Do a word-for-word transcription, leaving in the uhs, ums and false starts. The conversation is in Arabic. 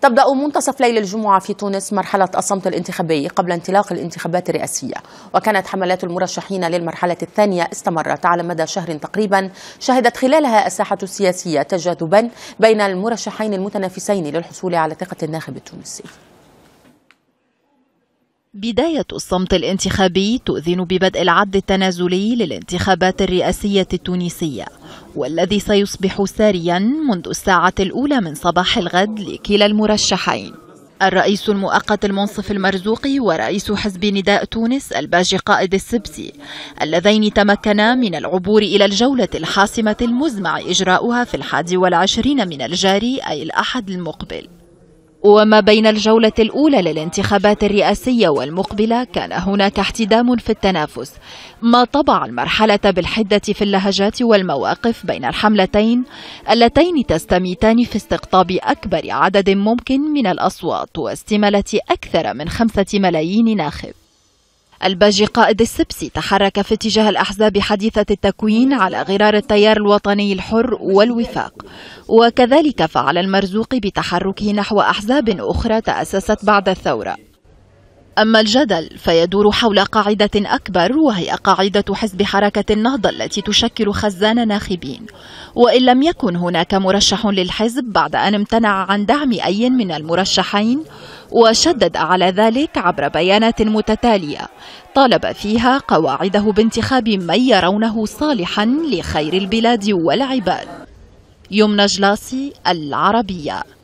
تبدأ منتصف ليل الجمعة في تونس مرحلة الصمت الانتخابي قبل انطلاق الانتخابات الرئاسية، وكانت حملات المرشحين للمرحلة الثانية استمرت على مدى شهر تقريبا، شهدت خلالها الساحة السياسية تجاذبا بين المرشحين المتنافسين للحصول على ثقة الناخب التونسي. بداية الصمت الانتخابي تؤذن ببدء العد التنازلي للانتخابات الرئاسية التونسية، والذي سيصبح ساريا منذ الساعة الأولى من صباح الغد لكلا المرشحين. الرئيس المؤقت المنصف المرزوقي ورئيس حزب نداء تونس الباجي قائد السبسي، اللذين تمكنا من العبور إلى الجولة الحاسمة المزمع إجراؤها في الحادي والعشرين من الجاري أي الأحد المقبل. وما بين الجولة الأولى للانتخابات الرئاسية والمقبلة كان هناك احتدام في التنافس، ما طبع المرحلة بالحدة في اللهجات والمواقف بين الحملتين اللتين تستميتان في استقطاب أكبر عدد ممكن من الأصوات واستمالة أكثر من خمسة ملايين ناخب. الباجي قائد السبسي تحرك في اتجاه الأحزاب حديثة التكوين على غرار التيار الوطني الحر والوفاق، وكذلك فعل المرزوقي بتحركه نحو أحزاب أخرى تأسست بعد الثورة. أما الجدل فيدور حول قاعدة أكبر، وهي قاعدة حزب حركة النهضة التي تشكل خزان ناخبين، وإن لم يكن هناك مرشح للحزب بعد أن امتنع عن دعم أي من المرشحين، وشدد على ذلك عبر بيانات متتالية طالب فيها قواعده بانتخاب من يرونه صالحا لخير البلاد والعباد. يمنى جلاسي، العربية.